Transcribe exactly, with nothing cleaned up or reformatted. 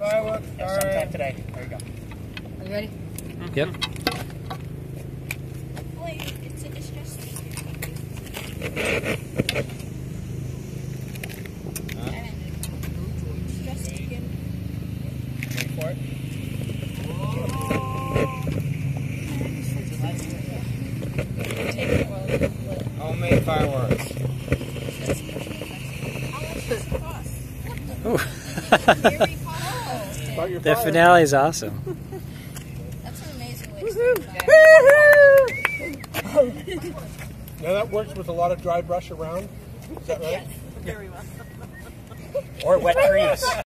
Fireworks. Yeah, sometime today. There you go. Are you ready? Yep. Wait, it's, it's just... Huh? It's just chicken. Wait for it. Homemade fireworks. Ooh. Here we go. The finale is awesome. That's an amazing way to start. Now that works with a lot of dry brush around. Is that right? Yes, very well. Or wet trees.